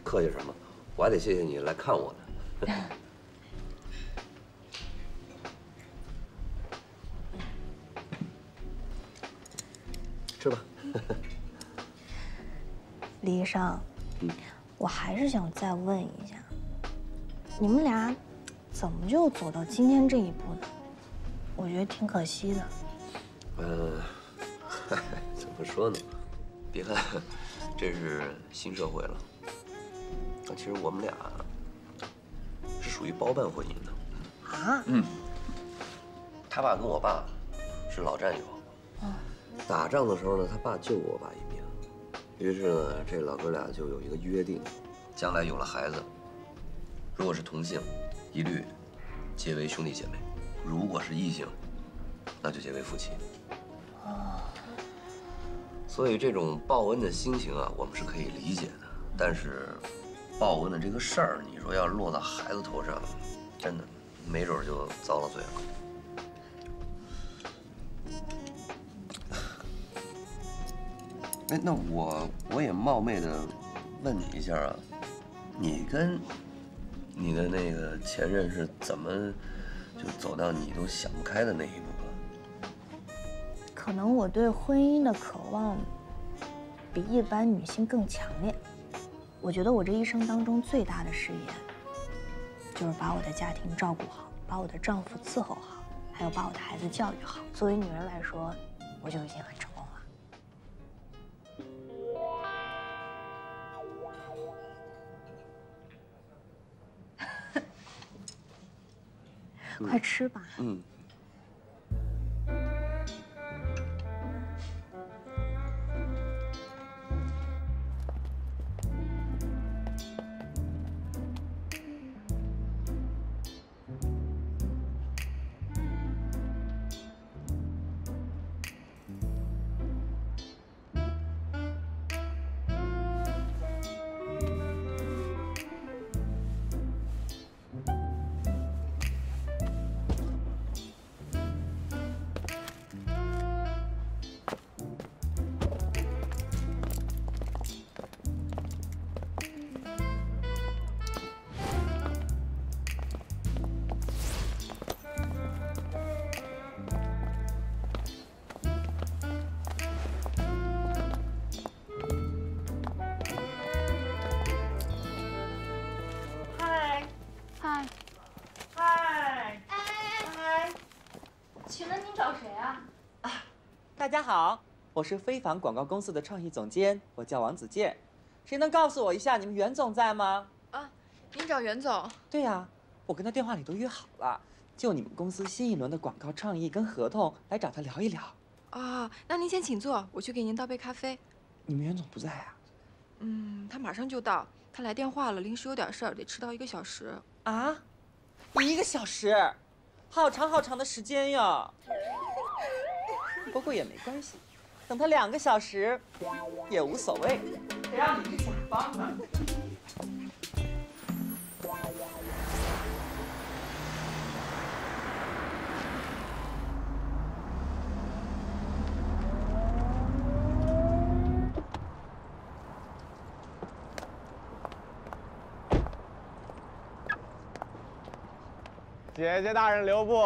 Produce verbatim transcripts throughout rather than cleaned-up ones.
客气什么？我还得谢谢你来看我呢。吃吧。 李医生， 嗯， 我还是想再问一下，你们俩怎么就走到今天这一步呢？我觉得挺可惜的。 嗯，嗨，怎么说呢？别看这是新社会了，那其实我们俩是属于包办婚姻的。 啊？ 嗯。他爸跟我爸是老战友。 嗯。 打仗的时候呢，他爸救过我爸一命。于是呢，这老哥俩就有一个约定，将来有了孩子，如果是同性，一律结为兄弟姐妹；如果是异性，那就结为夫妻。 哦。 所以这种报恩的心情啊，我们是可以理解的。但是，报恩的这个事儿，你说要落到孩子头上，真的没准就遭了罪了。哎，那我我也冒昧的问你一下啊，你跟你的那个前任是怎么就走到你都想不开的那一步了？ 可能我对婚姻的渴望比一般女性更强烈。我觉得我这一生当中最大的誓言，就是把我的家庭照顾好，把我的丈夫伺候好，还有把我的孩子教育好。作为女人来说，我就已经很成功了。快吃吧。 嗯。 大家好，我是非凡广告公司的创意总监，我叫王子健。谁能告诉我一下，你们袁总在吗？ 啊，您找袁总？ 对呀、啊，我跟他电话里都约好了，就你们公司新一轮的广告创意跟合同，来找他聊一聊。 啊，那您先请坐，我去给您倒杯咖啡。 你们袁总不在啊？ 嗯，他马上就到，他来电话了，临时有点事儿，得迟到一个小时。 啊？一个小时，好长好长的时间哟。不过也没关系，等他两个小时也无所谓，谁让你是甲方呢？ 姐姐大人留步。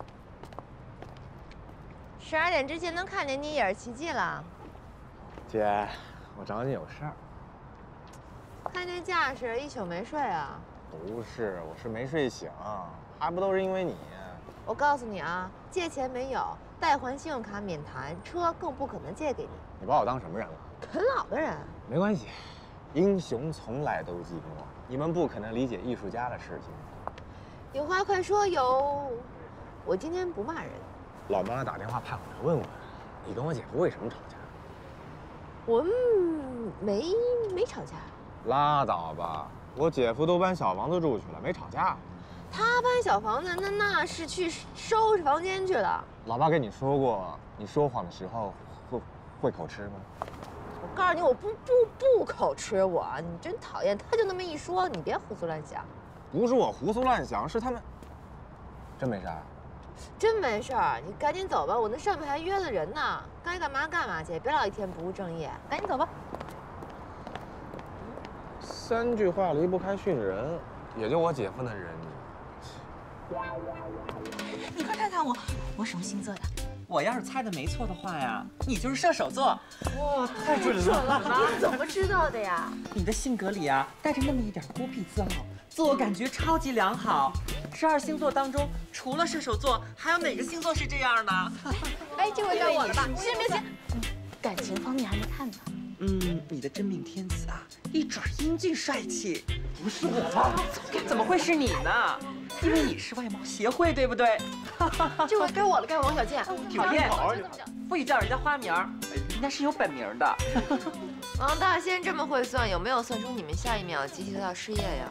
十二点之前能看见你也是奇迹了。 姐，我找你有事儿。 看这架势，一宿没睡啊？ 不是，我是没睡醒，还不都是因为你。 我告诉你啊，借钱没有，贷还信用卡免谈，车更不可能借给你。 你把我当什么人了？ 啃老的人。没关系，英雄从来都寂寞，你们不可能理解艺术家的事情。 有话快说，有。我今天不骂人。 老妈打电话派我来问问，你跟我姐夫为什么吵架？ 我们没没吵架。 拉倒吧，我姐夫都搬小房子住去了，没吵架。 他搬小房子，那那是去收拾房间去了。 老爸跟你说过，你说谎的时候会会口吃吗？ 我告诉你，我不不不口吃我，你真讨厌。他就那么一说，你别胡思乱想。 不是我胡思乱想，是他们。真没事儿。 真没事儿，你赶紧走吧，我那上面还约了人呢，该干嘛干嘛去，别老一天不务正业，赶紧走吧。 三句话离不开训人，也就我姐夫能忍你。 你快看看我，我什么星座的？ 我要是猜的没错的话呀，你就是射手座。哇，太准准了！ 了吗？你怎么知道的呀？ 你的性格里啊，带着那么一点孤僻自傲，自我感觉超级良好。十二星座当中，除了射手座，还有哪个星座是这样的？ 哎，这回该我了吧？ 行别行，感情方面还没看呢。 嗯，你的真命天子啊，一准英俊帅气。不是我，怎么会是你呢？因为你是外貌协会，对不对？ 这回该我了，该王小贱。 讨厌，不许叫人家花名儿，人家是有本名的。 王大仙这么会算，有没有算出你们下一秒集体要失业呀？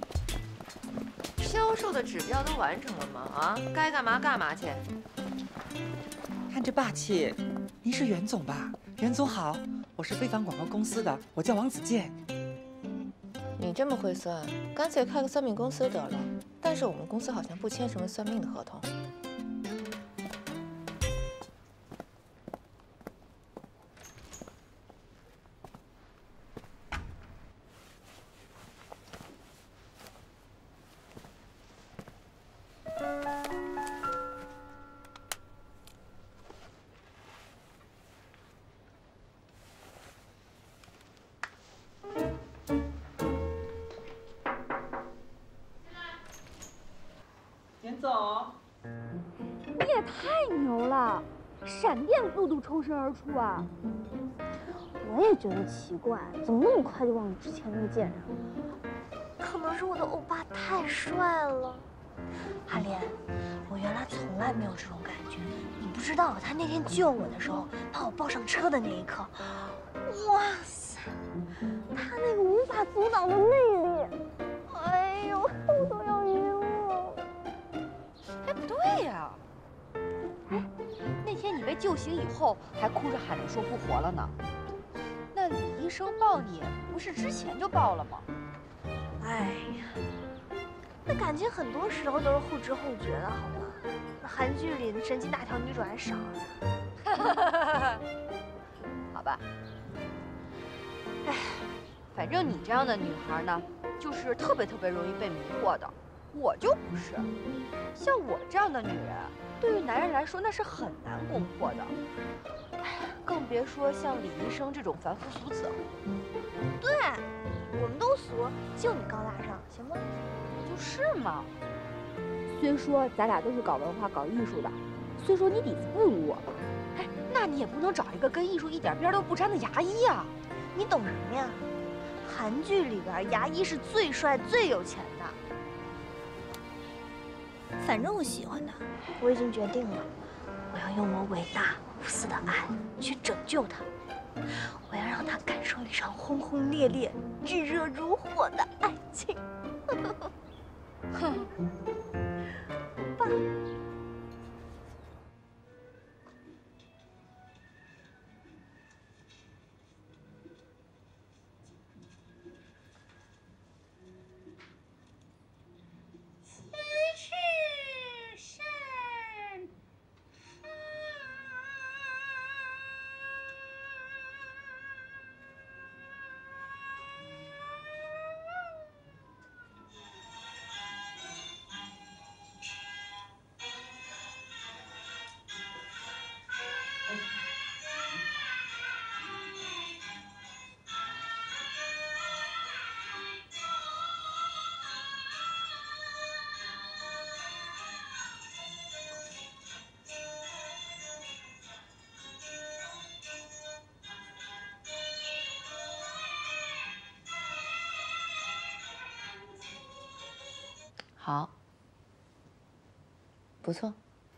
销售的指标都完成了吗？啊，该干嘛干嘛去。 看这霸气，您是袁总吧？袁总好，我是非凡广告公司的，我叫王子健。 你这么会算，干脆开个算命公司得了。但是我们公司好像不签什么算命的合同。 袁总， 你也太牛了，闪电速度抽身而出啊！ 我也觉得奇怪，怎么那么快就忘了之前那个贱人了？可能是我的欧巴太帅了。阿莲，我原来从来没有这种感觉，你不知道，他那天救我的时候，把我抱上车的那一刻，哇塞，他那个无法阻挡的魅力，哎呦，我都要晕了。 哎，不对呀！哎，那天你被救醒以后，还哭着喊着说不活了呢。那李医生抱你，不是之前就抱了吗？ 哎呀，那感情很多时候都是后知后觉的，好吗？那韩剧里的神经大条女主还少呢。 好吧。哎，反正你这样的女孩呢，就是特别特别容易被迷惑的。我就不是，像我这样的女人，对于男人来说那是很难攻破的。哎，更别说像李医生这种凡夫俗子。 对，我们都俗，就你高大上，行吗？ 就是嘛。虽说咱俩都是搞文化、搞艺术的，虽说你底子不如我，哎，那你也不能找一个跟艺术一点边都不沾的牙医啊！ 你懂什么呀？韩剧里边牙医是最帅、最有钱的。反正我喜欢他，我已经决定了，我要用我伟大无私的爱去拯救他，我要让他感受一场轰轰烈烈、炙热如火的爱情。哼，爸。 好，不错。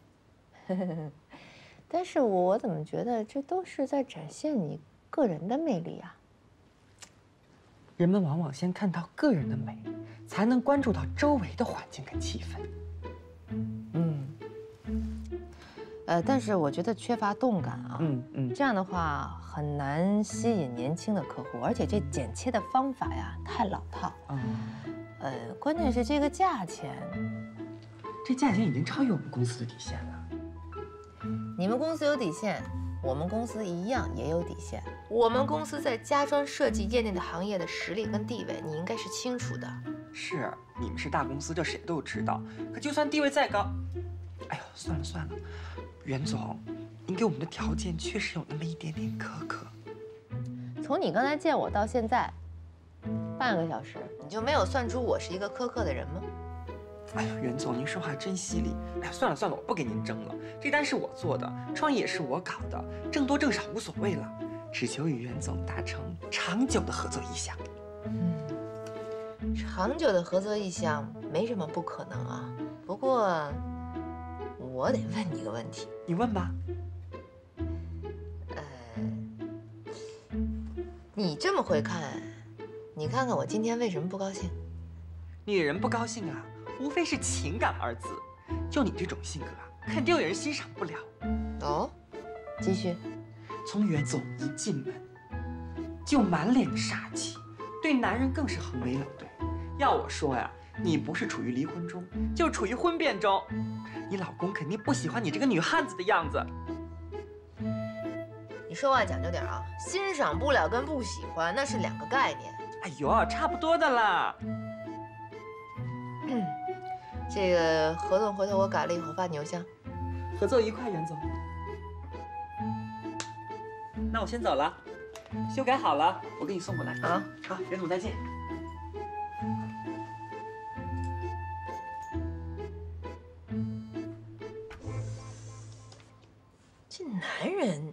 但是我怎么觉得这都是在展现你个人的魅力啊？ 人们往往先看到个人的美，才能关注到周围的环境跟气氛。 嗯。呃，但是我觉得缺乏动感啊。 嗯嗯。 这样的话很难吸引年轻的客户，而且这剪切的方法呀太老套。嗯。呃，关键是这个价钱， 这价钱已经超越我们公司的底线了。 你们公司有底线，我们公司一样也有底线。 我们公司在家装设计业内的行业的实力跟地位，你应该是清楚的。 是，你们是大公司，这谁都知道。可就算地位再高，哎呦，算了算了，袁总，您给我们的条件确实有那么一点点苛刻。 从你刚才见我到现在，半个小时，你就没有算出我是一个苛刻的人吗？ 哎呦，袁总，您说话真犀利。哎呀，算了算了，我不跟您争了。这单是我做的，创意也是我搞的，挣多挣少无所谓了，只求与袁总达成长久的合作意向。 嗯，长久的合作意向没什么不可能啊。不过，我得问你个问题。 你问吧。 呃，你这么会看，你看看我今天为什么不高兴？ 女人不高兴啊，无非是情感二字。就你这种性格啊，肯定有人欣赏不了。 哦，继续。 从袁总一进门，就满脸的杀气，对男人更是横眉冷对。要我说呀，你不是处于离婚中，就处于婚变中。你老公肯定不喜欢你这个女汉子的样子。 你说话讲究点啊，欣赏不了跟不喜欢那是两个概念。 哎呦，差不多的啦。 嗯，这个合同回头我改了以后发你邮箱。 合作愉快，袁总。那我先走了，修改好了我给你送过来。 好， 好，袁总再见。 这男人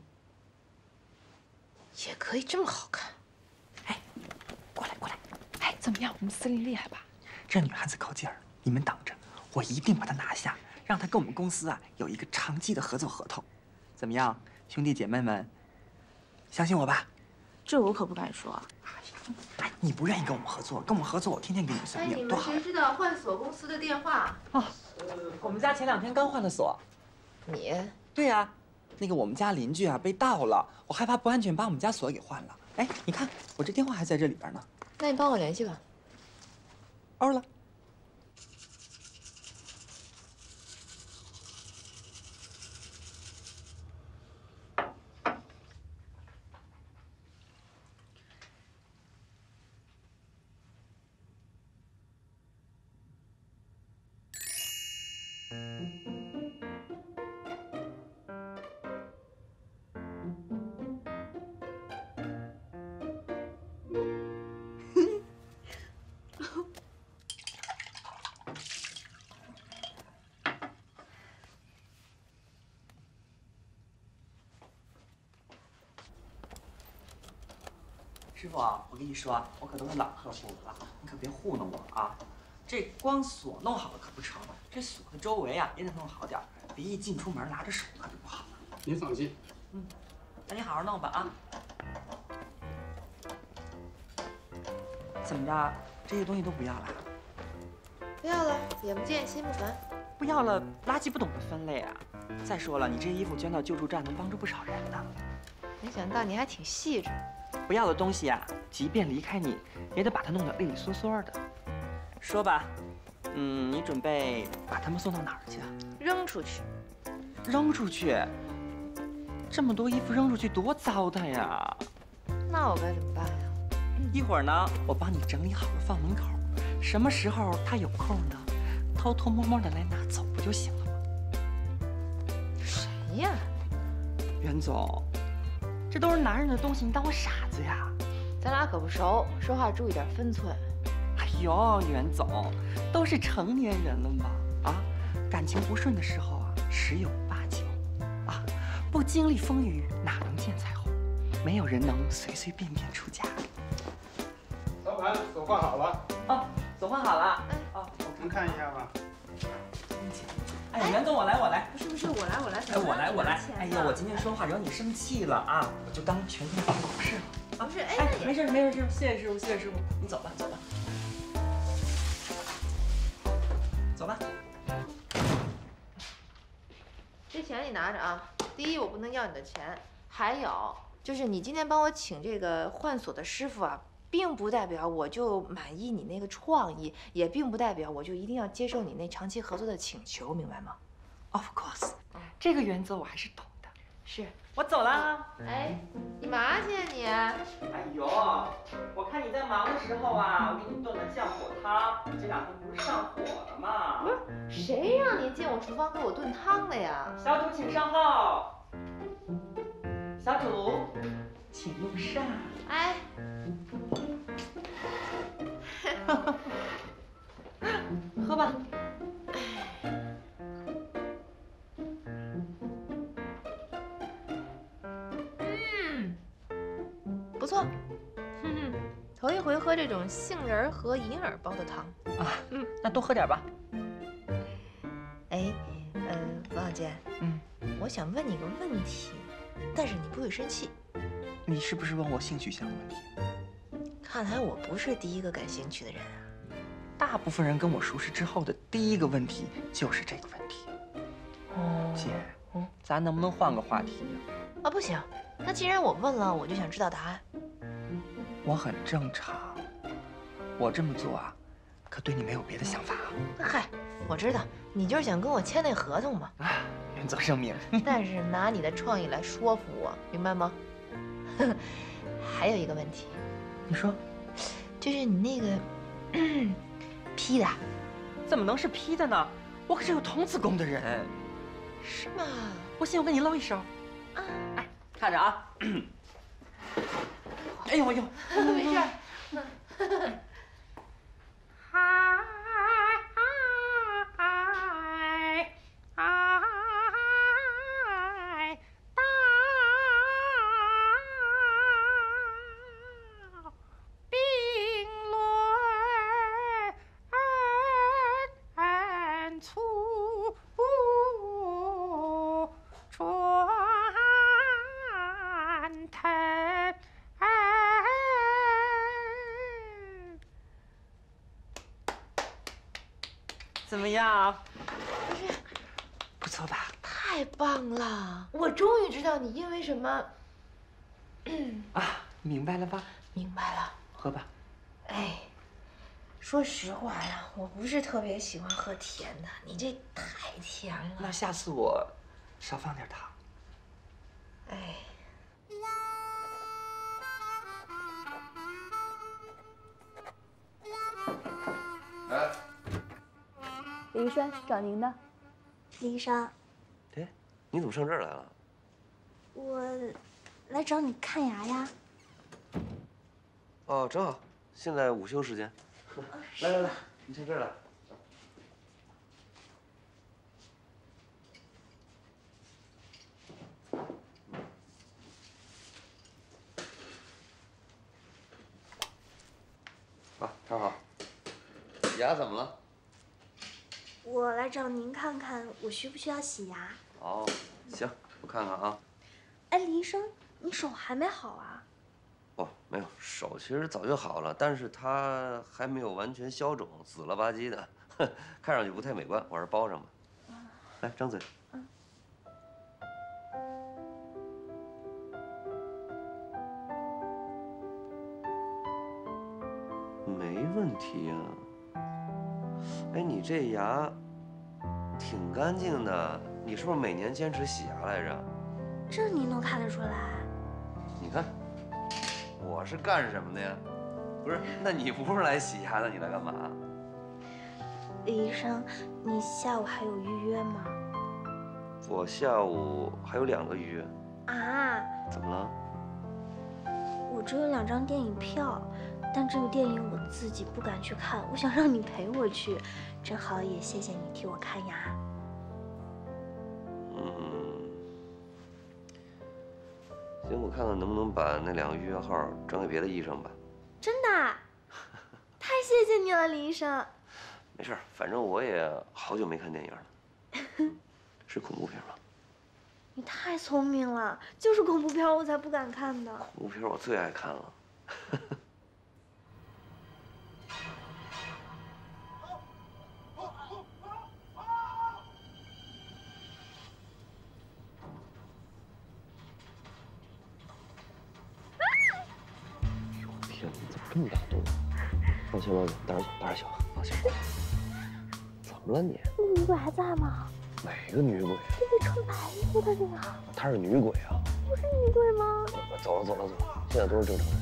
也可以这么好看。 哎，过来过来。 哎，怎么样？我们司令厉害吧？ 这女汉子靠劲儿，你们等着，我一定把她拿下，让她跟我们公司啊有一个长期的合作合同。怎么样，兄弟姐妹们，相信我吧？ 这我可不敢说。 哎，你不愿意跟我们合作，跟我们合作，我天天给你们算命，多好呀！ 知道换锁公司的电话？ 哦，呃，我们家前两天刚换了锁。 你？ 对呀、啊，那个我们家邻居啊被盗了，我害怕不安全，把我们家锁给换了。哎，你看我这电话还在这里边呢。 那你帮我联系吧。 欧了。师傅啊，我跟你说啊，我可都是老客户了，你可别糊弄我啊！这光锁弄好了可不成，这锁的周围啊也得弄好点，别一进出门拿着手可就不好了。 您放心。 嗯，那你好好弄吧啊。怎么着，这些东西都不要了？ 不要了，眼不见心不烦。 不要了，垃圾不懂得分类啊！再说了，你这衣服捐到救助站能帮助不少人呢。 没想到你还挺细致。 不要的东西啊，即便离开你，也得把它弄得利利索索的。说吧，嗯，你准备把它们送到哪儿去啊？ 扔出去。 扔出去？这么多衣服扔出去多糟蹋呀！ 那我该怎么办呀？ 一会儿呢，我帮你整理好了放门口，什么时候他有空呢，偷偷摸摸的来拿走不就行了吗？ 谁呀？ 袁总，这都是男人的东西，你当我傻子呀？ 咱俩可不熟，说话注意点分寸。 哎呦，袁总，都是成年人了嘛，啊，感情不顺的时候啊，十有八九，啊，不经历风雨哪能见彩虹？没有人能随随便便出家。 老板，锁换好了。 哦，锁换好了。 哎， 哦， 您看一下吧。 哎呀，袁总，我来，我来。 不是不是，我来我来。 哎，我来，我来。哎呀，我今天说话惹你生气了啊，我就当全天放狗事了。 不是， 哎，没事没事，师傅，谢谢师傅，谢谢师傅，你走吧，走吧，走吧。 这钱你拿着啊。第一，我不能要你的钱，还有就是你今天帮我请这个换锁的师傅啊，并不代表我就满意你那个创意，也并不代表我就一定要接受你那长期合作的请求，明白吗 ？Of course，这个原则我还是懂的。 是。 我走了。 哎，你嘛去啊你？ 哎呦，我看你在忙的时候啊，我给你炖了降火汤，你这两天不是上火了吗？ 不是，谁让你进我厨房给我炖汤的呀？ 小主请上号。小主，请用膳。 哎。喝吧。嗯，不错。哼哼，头一回喝这种杏仁和银耳煲的汤啊。嗯，那多喝点吧。 哎，呃，王小贱， 嗯， 我想问你个问题，但是你不会生气。 你是不是问我性取向的问题？ 看来我不是第一个感兴趣的人啊。 大部分人跟我熟识之后的第一个问题就是这个问题。哦，姐，嗯，咱能不能换个话题呀？ 啊，不行。那既然我问了，我就想知道答案。 我很正常，我这么做啊，可对你没有别的想法啊。 嗨，我知道，你就是想跟我签那合同嘛。 啊，原则声明。 但是拿你的创意来说服我，明白吗？还有一个问题， 你说， 就是你那个。P 的， 怎么能是 P 的呢？我可是有童子功的人。 是吗？ 不信我给你露一手。啊，哎，看着啊。哎呦哎呦， 没事。 嗨嗨嗨大冰轮粗船头。 怎么样？ 不是， 不错吧？ 太棒了！我终于知道你因为什么。 啊，明白了吧？ 明白了。 喝吧。 哎，说实话呀，我不是特别喜欢喝甜的，你这太甜了。 那下次我少放点糖。 哎。 哎。 李医生找您的。 李医生， 哎，你怎么上这儿来了？ 我来找你看牙呀。 哦，正好，现在午休时间。来来来，你上这儿来。啊，躺好。牙怎么了？ 我来找您看看，我需不需要洗牙？ 哦，行，我看看啊。 哎，李医生，你手还没好啊？ 哦，没有，手其实早就好了，但是它还没有完全消肿，紫了吧唧的，哼，看上去不太美观，我还是包上吧。来，张嘴。 嗯。 没问题呀。哎，你这牙挺干净的，你是不是每年坚持洗牙来着？ 这你能看得出来？ 你看，我是干什么的呀？不是，那你不是来洗牙的，你来干嘛？ 李医生，你下午还有预约吗？ 我下午还有两个预约。 啊？ 怎么了？ 我只有两张电影票，但这个电影我自己不敢去看，我想让你陪我去，正好也谢谢你替我看牙。 嗯，行，我看看能不能把那两个预约号转给别的医生吧。 真的？太谢谢你了，李医生。 没事，反正我也好久没看电影了。是恐怖片吗？ 你太聪明了，就是恐怖片我才不敢看的。 恐怖片我最爱看了。天哪，怎么这么大动静？抱歉，抱歉，胆儿小，胆儿小，放心。怎么了你？ 那个女鬼还在吗？ 哪个女鬼？ 那个穿白衣服的那个。 她是女鬼啊？ 不是女鬼吗？ 走了走了走了，现在都是正常人。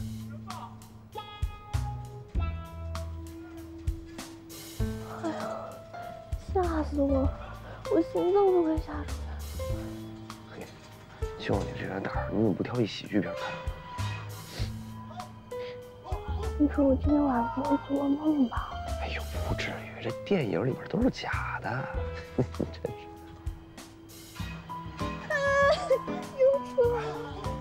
哎呀，吓死我了！我心脏都快吓出来了。 嘿，就你这个胆儿，你怎么不挑一喜剧片看？ 你说我今天晚上不会做噩梦吧？ 哎呦，不至于，这电影里边都是假的，真是。 又出来了！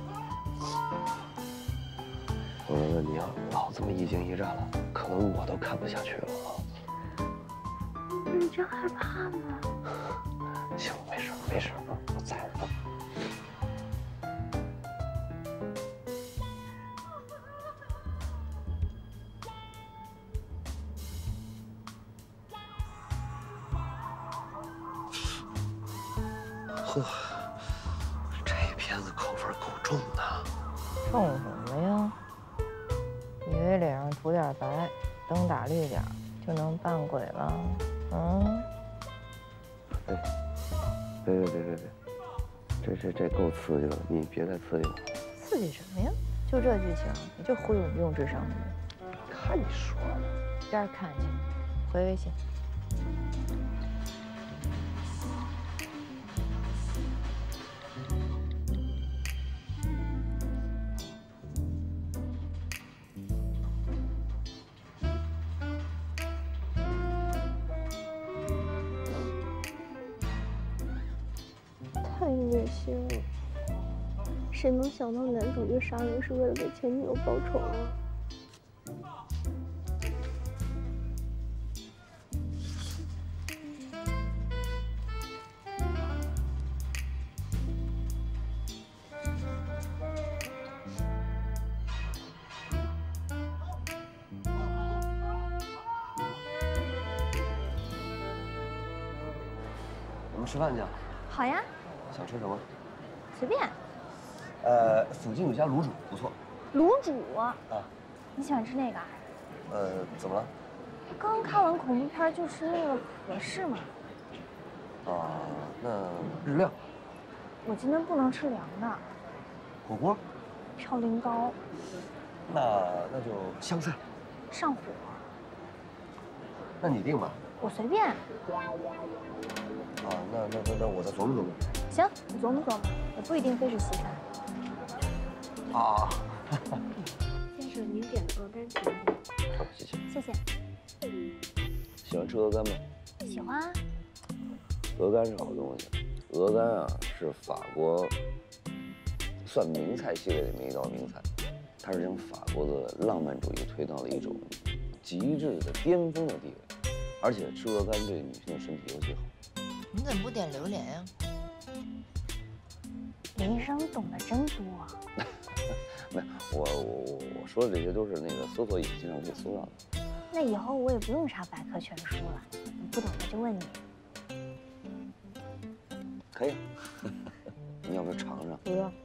我问问你啊，老这么一惊一乍了，可能我都看不下去了啊。 你这样害怕吗？ 行，没事没事啊，我在呢。呵，这片子口味够重的。 冲什么呀？以为脸上涂点白，灯打绿点就能扮鬼了？嗯？ 哎，别别别别别，这这这够刺激了，你别再刺激了。 刺激什么呀？就这剧情，你就忽悠你用智商的人。 看你说的。 一边看去，回微信。 太虐心了！谁能想到男主角杀人是为了给前女友报仇啊？ 我们吃饭去。 好呀， 想吃什么？ 随便。 呃，附近有家卤煮，不错。 卤煮啊？ 你喜欢吃那个啊？ 呃，怎么了？ 刚看完恐怖片就吃那个合适吗？ 啊，那日料。 我今天不能吃凉的。 火锅。 嘌呤高。 那那就香菜。 上火。 那你定吧。 我随便。 啊，那那那那我再琢磨琢磨。 行，你琢磨琢磨，也不一定非是西餐。 啊。 先生，您点的鹅肝请入。 好，谢谢。 谢谢。 喜欢吃鹅肝吗？ 喜欢啊。 鹅肝是好东西，鹅肝啊是法国算名菜系列里面一道名菜，它是将法国的浪漫主义推到了一种极致的巅峰的地位，而且吃鹅肝对女性的身体尤其好。 你怎么不点榴莲呀？ 李医生懂得真多。 没有，我我我我说的这些都是那个搜索引擎上可以搜到的。 那以后我也不用查百科全书了，你不懂的就问你。 可以，你要不要尝尝？ 不要。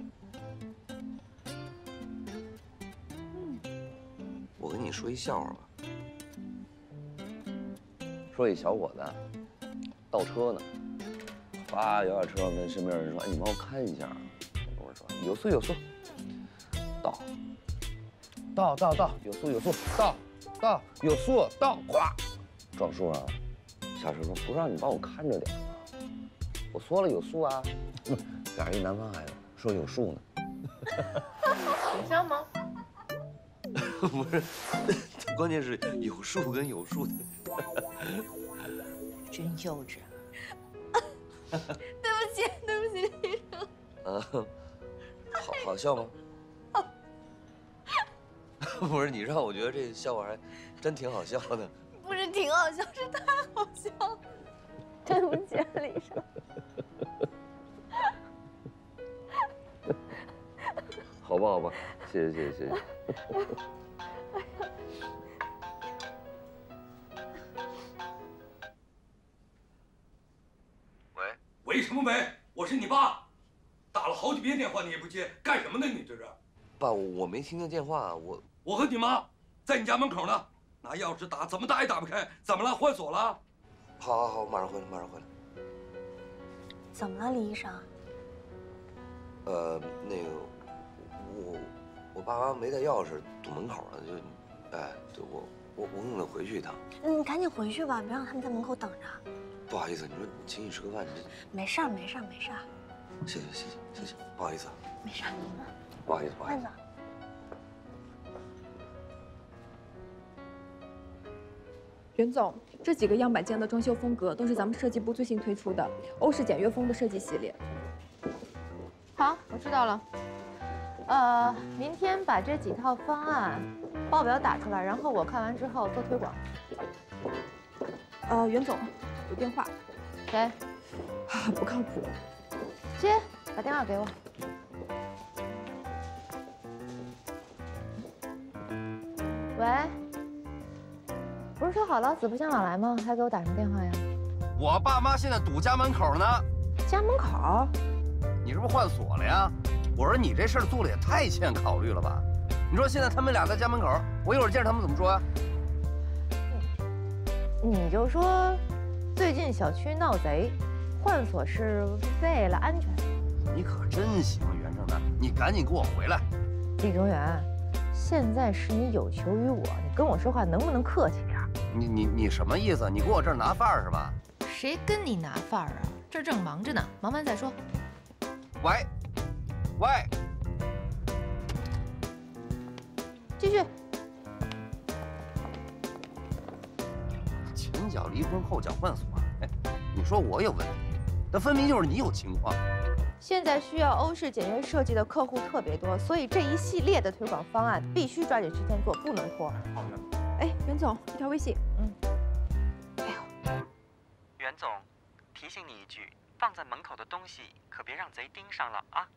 我跟你说一笑话吧。说一小伙子倒车呢，哗摇下车，跟身边人说：“哎，你帮我看一下。”我说：“有速有速。”倒，倒倒倒，有速有速，倒倒有速倒，咵，撞树上了。小车说：“不是让你帮我看着点吗？我说了有速啊。”赶上一南方孩子说有数呢。 挺像吗？ 不是，关键是有数跟有数的。 真幼稚。 对不起，对不起，医生。 嗯，好好笑吗？不是，你让我觉得这笑话还真挺好笑的。 不是挺好笑，是太好笑了。对不起，李医生。 好吧，好吧，谢谢，谢谢，谢谢。 喂，喂什么喂？我是你爸，打了好几遍电话你也不接，干什么呢你这是？ 爸，我没听见电话，我我和你妈在你家门口呢，拿钥匙打，怎么打也打不开，怎么了？换锁了？ 好好好，马上回来，马上回来。 怎么了，李医生？ 呃，那个，我我爸妈没带钥匙，堵门口了，就，哎，对我我我可能回去一趟。 你赶紧回去吧，别让他们在门口等着。 不好意思，你说请你吃个饭，你这没事儿，没事儿，没事儿。 谢谢谢谢谢谢，不好意思。 没事儿， 不好意思不好意思。 慢走。 袁总，这几个样板间的装修风格都是咱们设计部最新推出的欧式简约风的设计系列。 好，我知道了。呃，明天把这几套方案报表打出来，然后我看完之后做推广。 呃，袁总，有电话。 谁？ 啊，不靠谱。 接，把电话给我。喂。不是说好了死不相往来吗？还给我打什么电话呀？ 我爸妈现在堵家门口呢。 家门口？ 你是不是换锁了呀？我说你这事儿做的也太欠考虑了吧？你说现在他们俩在家门口，我一会儿见着他们怎么说呀？ 你就说，最近小区闹贼，换锁是为了安全。 你可真行，袁胜男，你赶紧给我回来。 李中原，现在是你有求于我，你跟我说话能不能客气点？ 你你你什么意思？你给我这儿拿范儿是吧？ 谁跟你拿范儿啊？这儿正忙着呢，忙完再说。 喂，喂， 继续。 前脚离婚，后脚换锁。哎，你说我有问题，那分明就是你有情况。 现在需要欧式简约设计的客户特别多，所以这一系列的推广方案必须抓紧时间做，不能拖。 哎，袁总，一条微信。 嗯。 哎呦，袁总，提醒你一句，放在门口的东西可别让贼盯上了啊。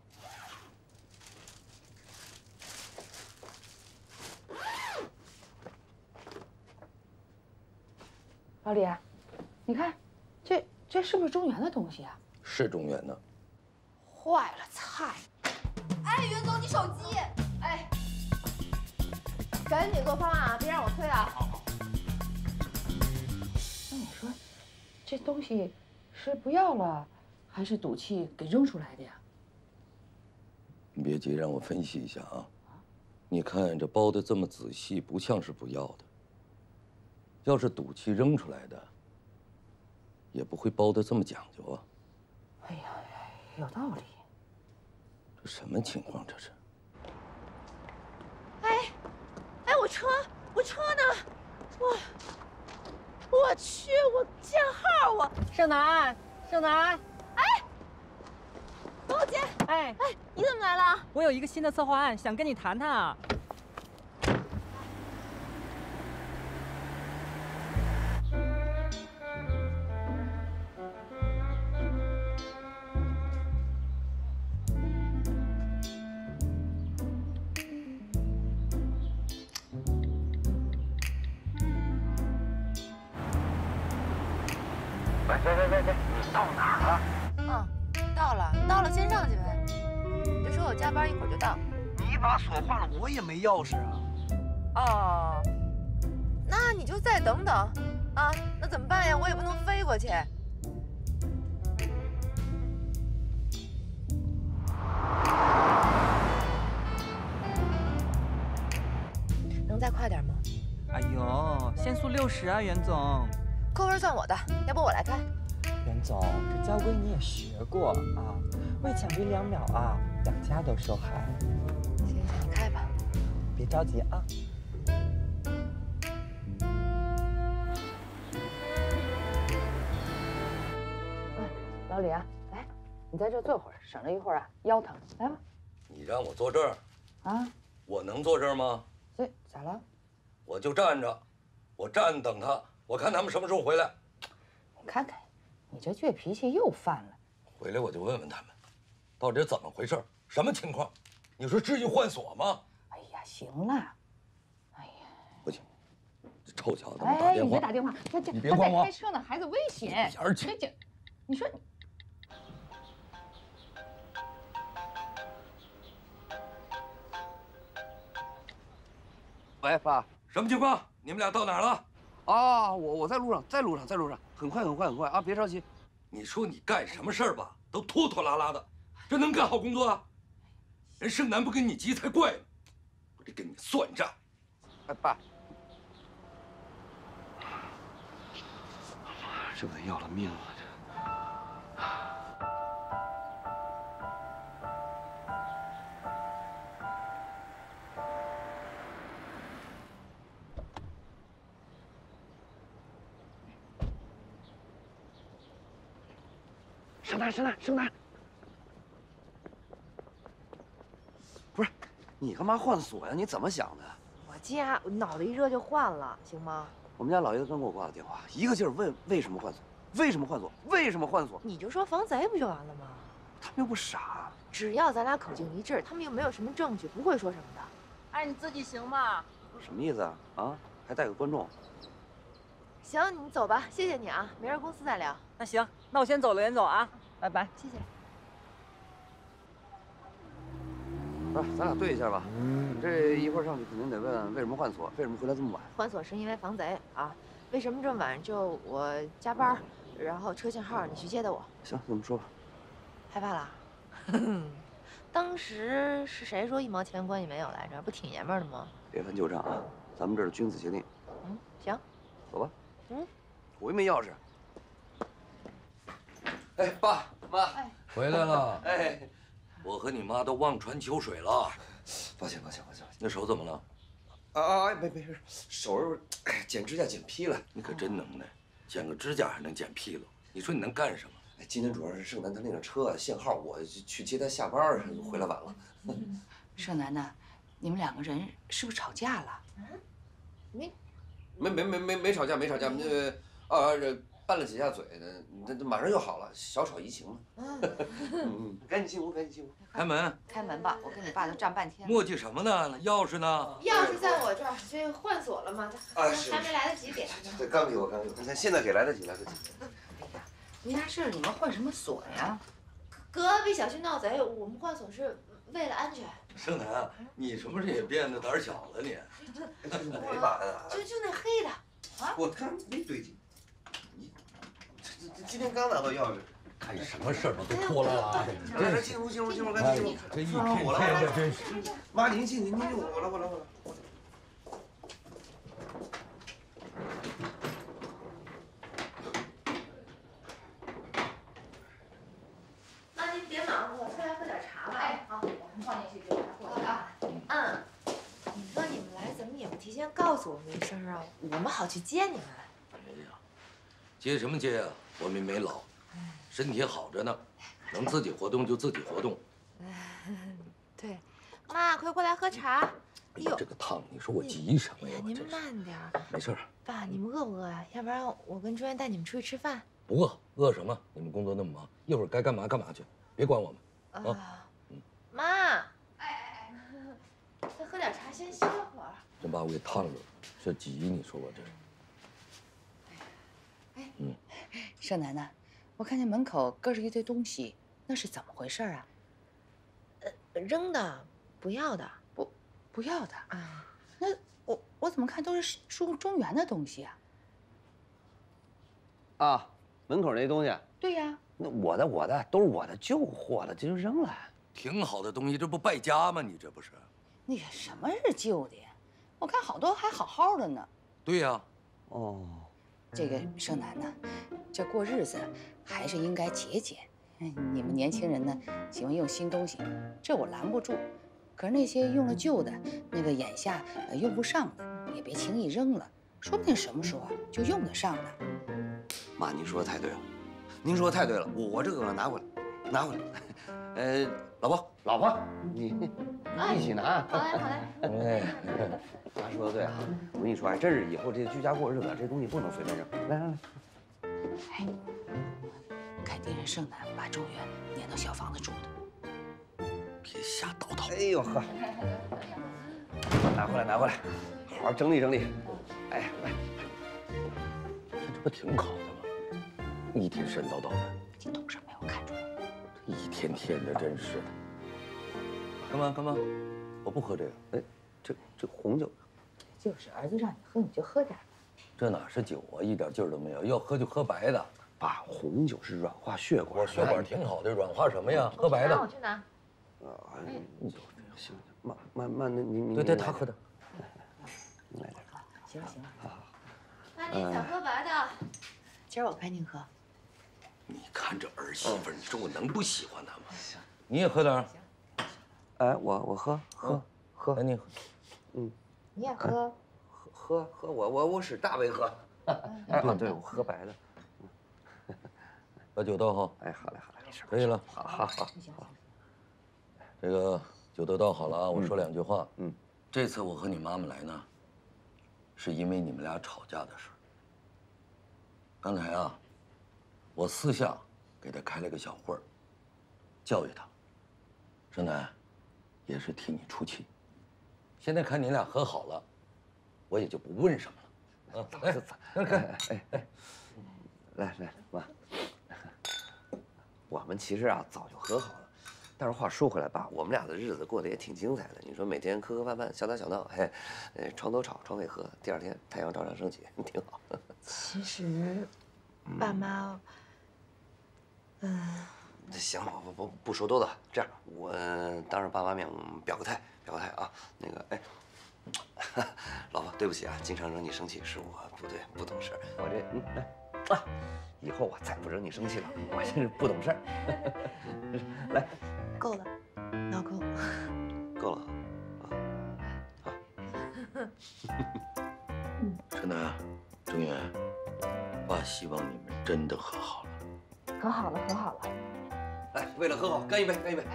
老李，你看，这这是不是中原的东西啊？ 是中原的。 坏了，菜！ 哎，袁总，你手机！哎，赶紧做方案啊，别让我催啊！ 好好。那你说，这东西是不要了，还是赌气给扔出来的呀？ 你别急，让我分析一下啊。你看这包的这么仔细，不像是不要的。要是赌气扔出来的，也不会包的这么讲究啊。 哎呀，有道理。 这什么情况？这是？ 哎，哎，我车，我车呢？我，我去，我限号我。 盛楠，盛楠， 哎，王姐， 哎哎，你怎么来了？ 我有一个新的策划案，想跟你谈谈啊。 喂喂喂喂喂，你到哪儿了？ 嗯，到了，到了，先上去呗。你就说我加班，一会儿就到。 你把锁换了，我也没钥匙啊。 哦，那你就再等等啊。那怎么办呀？我也不能飞过去。能再快点吗？ 哎呦，限速六十啊，袁总。 扣分算我的，要不我来开。 袁总，这交规你也学过啊，为抢这两秒啊，两家都受害。 行行，你开吧， 别着急啊。 哎，老李啊，来，你在这坐会儿，省了一会儿啊腰疼。来吧。 你让我坐这儿啊？ 我能坐这儿吗？ 这咋了？ 我就站着，我站等他。我看他们什么时候回来。 你看看，你这倔脾气又犯了。 回来我就问问他们，到底怎么回事，什么情况？你说至于换锁吗？ 哎呀，行了。哎呀， 不行，这臭小子给我哎， 打电话。 你别打电话，他这你别管我。 他在开车呢，孩子危险。 而且这，你说。 喂，爸， 什么情况？你们俩到哪儿了？ 啊，我我在路上，在路上，在路上，很快，很快，很快啊！别着急。 你说你干什么事儿吧？ 都拖拖拉拉的，这能干好工作啊？人盛楠不跟你急才怪呢，我得跟你算账。 哎，爸，这不得要了命了！这盛楠，盛楠，盛楠！不是，你干嘛换锁呀？你怎么想的？ 我家我脑袋一热就换了，行吗？ 我们家老爷子刚给我挂的电话，一个劲儿问为什么换锁，为什么换锁，为什么换锁？ 你就说防贼不就完了吗？ 他们又不傻， 只要咱俩口径一致，他们又没有什么证据，不会说什么的。 哎，你自己行吗？ 什么意思啊？啊，还带个观众？ 行，你走吧，谢谢你啊，明儿公司再聊。 那行，那我先走了，袁总啊，拜拜。 谢谢。 不是，咱俩对一下吧。这一会儿上去肯定得问为什么换锁，为什么回来这么晚？ 换锁是因为防贼啊。为什么这么晚？就我加班，然后车限号你去接的我。 行，这么说吧。 害怕了？当时是谁说一毛钱关系没有来着？不挺爷们儿的吗？ 别翻旧账啊，咱们这是君子协定。 嗯，行。 走吧。 嗯。 我又没钥匙。哎，爸妈， 哎， 回来了。 哎， 我和你妈都望穿秋水了。 抱歉，抱歉，抱歉。 那手怎么了？ 啊啊！没没事，手哎剪指甲剪劈了。 你可真能耐，剪个指甲还能剪劈了。你说你能干什么？ 哎，今天主要是盛楠他那个车限号，我去接他下班，回来晚了。 盛楠呐，你们两个人是不是吵架了？ 嗯，没， 没没没没没吵架，没吵架，那个啊这拌了几下嘴呢，那那马上就好了，小吵怡情嘛。嗯，赶紧进屋，赶紧进屋。 开门。 开门吧，我跟你爸都站半天了。 磨叽什么呢？钥匙呢？ 钥匙在我这儿，这换锁了吗？ 啊，是还没来得及给他。 对，刚给我，刚给我，现现在给来得及，来得及。 没啥事儿，你们换什么锁呀？ 隔壁小区闹贼，我们换锁是为了安全。 盛楠，你什么时候也变得胆小了你？ 哪把的？ 就就那黑的。 啊？我看没对劲。你这这今天刚拿到钥匙。 干什么事儿都拖拉拉的，你来来进屋进屋进屋，赶紧进屋。 这一天天的真是。 妈，您进，您进，我来我来我来。 妈，您别忙活，出来喝点茶吧。哎，好，我们放进去给我过去啊。嗯，你说你们来怎么也不提前告诉我们一声啊？我们好去接你们。 哎呀，接什么接啊？我们没老，身体好着呢，能自己活动就自己活动。 对，妈，快过来喝茶。 哎呀，这个烫，你说我急什么呀？ 您慢点儿。 没事儿。 爸，你们饿不饿呀？要不然我跟朱元带你们出去吃饭。 不饿，饿什么？你们工作那么忙，一会儿该干嘛干嘛去，别管我们。啊， 嗯。妈，哎哎哎，再喝点茶，先歇会儿。 真把我给烫了，这急，你说我这。 哎，嗯，盛楠呐，我看见门口搁着一堆东西，那是怎么回事啊？ 呃，扔的，不要的， 不，不要的啊。那我我怎么看都是中中原的东西啊？ 啊，门口那东西。 对呀。 那我的我的都是我的旧货了，这就扔了。 挺好的东西，这不败家吗？你这不是？ 那个什么是旧的呀？我看好多还好好的呢。 对呀。 哦。 这个盛楠呐，这过日子还是应该节俭。你们年轻人呢，喜欢用新东西，这我拦不住。可是那些用了旧的，那个眼下呃用不上的，也别轻易扔了，说不定什么时候啊就用得上了。 妈，您说的太对了，您说的太对了，我我这个拿回来，拿回来。呃，老婆，老婆，你一起拿。 好嘞，好嘞。 哎，妈说的对啊，我跟你说，还真是以后这居家过日子，这东西不能随便扔。来来来。 哎，肯定是盛楠把周元撵到小房子住的。 别瞎叨叨。 哎呦呵，拿回来，拿回来，好好整理整理。哎，来， 这不挺好的吗？一天神叨叨的。 你懂什么呀？我看出来。 一天天的，真是的。干嘛干嘛？我不喝这个。 哎，这这红酒。 就是儿子让你喝，你就喝点。 这哪是酒啊，一点劲儿都没有。要喝就喝白的。 爸，红酒是软化血管， 我血管挺好的，软化什么呀？喝白的。 我去拿。 啊，行，慢慢慢的，你你对对，他喝的。 你来点。 行了行了， 好好。 那您想喝白的？ 今儿我陪您喝。 你看这儿媳妇，你说我能不喜欢她吗？行，你也喝点。 哎，我我喝喝喝， 赶紧喝。 嗯， 你也喝？ 喝喝喝，我我我使大杯喝。哎，对对，我喝白的。 把酒倒好。 哎，好嘞好嘞，没事。 可以了。 好好好。 这个酒都倒好了啊，我说两句话。 嗯， 这次我和你妈妈来呢，是因为你们俩吵架的事。刚才啊，我私下给她开了个小会儿，教育她。盛楠，也是替你出气。现在看你俩和好了，我也就不问什么了。啊，来，来看， 哎哎，来来妈，我们其实啊早就和好了。但是话说回来，爸，我们俩的日子过得也挺精彩的。你说每天磕磕绊绊，小打小闹，嘿，呃，床头吵，床尾和，第二天太阳照常升起，挺好。 其实，爸妈，嗯， 行，我不不不说多的，这样我当着爸妈面表个态，表个态啊。那个，哎，老婆，对不起啊，经常惹你生气，是我不对，不懂事。我这，嗯，来，啊，以后我再不惹你生气了，我真是不懂事。来。 够了，老公。 够了，啊，好。 陈楠，郑源，爸希望你们真的和好了。 和好了，和好了。 来，为了和好，干一杯，干一杯。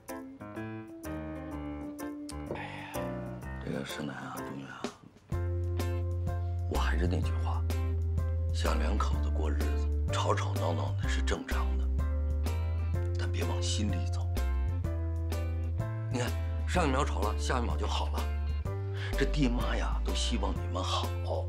哎呀，这个盛楠啊，郑源啊，我还是那句话，小两口子过日子，吵吵闹闹那是正常的，但别往心里走。你看，上一秒吵了，下一秒就好了。这爹妈呀，都希望你们好。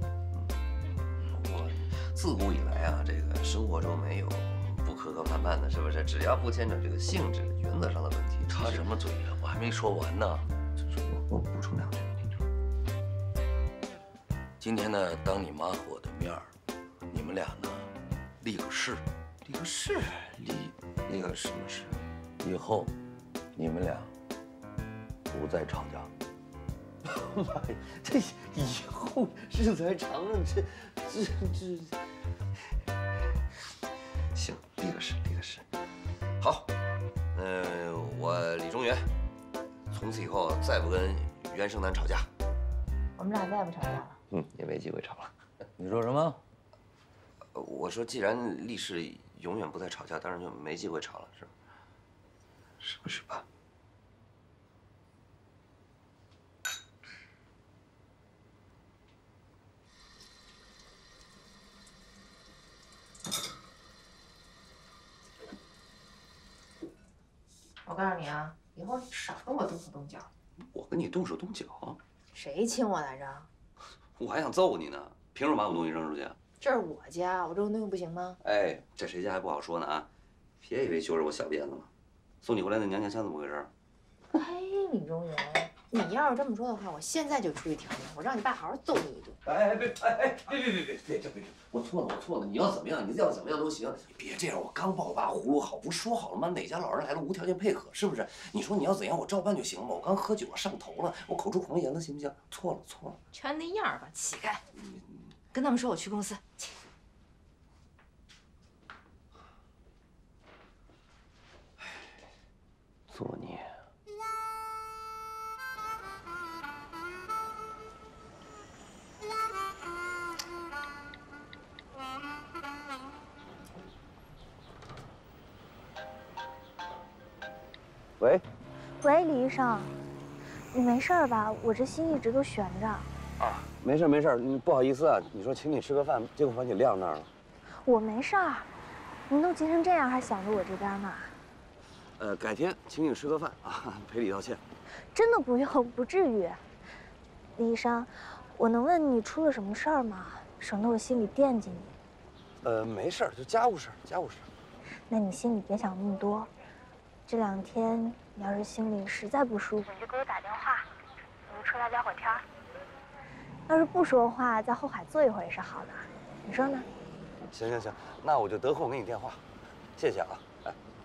我自古以来啊，这个生活中没有不磕磕绊绊的，是不是？只要不牵扯这个性质、原则上的问题。 插什么嘴呀？我还没说完呢。 我我补充两句，听着。 今天呢，当你妈和我的面儿，你们俩呢，立个誓。 立个誓？立立个什么誓？ 以后，你们俩不再吵架。 妈呀，这以后日子还长了，这这这……行，立个誓，立个誓。好，呃，我李中原，从此以后再不跟袁盛楠吵架。 我们俩再也不吵架了。 嗯，也没机会吵了。 你说什么？ 我说，既然立誓永远不再吵架，当然就没机会吵了，是吧？是不是爸？ 我告诉你啊，以后你少跟我动手动脚。 我跟你动手动脚？ 谁亲我来着？ 我还想揍你呢！凭什么把我东西扔出去？ 这是我家，我扔东西不行吗？ 哎，这谁家还不好说呢啊！别以为揪着我小辫子了。送你回来那娘娘腔怎么回事？ 哎，李中原，你要是这么说的话，我现在就出去条件，我让你爸好好揍你一顿。 哎哎别哎哎别别别别别别别！我错了我错了，你要怎么样你要怎么样都行，你别这样。我刚把我爸葫芦好，不是说好了吗？哪家老人来了无条件配合，是不是？你说你要怎样我照办就行了。我刚喝酒了上头了，我口出狂言了，行不行？错了错了， 全那样吧，乞丐！跟他们说我去公司。 作孽。喂， 喂，李医生，你没事吧？我这心一直都悬着。 啊，没事没事，你不好意思啊。你说请你吃个饭，结果把你晾那儿了。 我没事儿，您都急成这样，还想着我这边呢。 呃，改天请你吃个饭啊，赔礼道歉。 真的不用，不至于。李医生，我能问你出了什么事儿吗？省得我心里惦记你。 呃，没事儿，就家务事，家务事。 那你心里别想那么多。这两天你要是心里实在不舒服，你就给我打电话，我们出来聊会儿天儿。要是不说话，在后海坐一会儿也是好的，你说呢？ 行行行，那我就得空给你电话，谢谢啊。哎，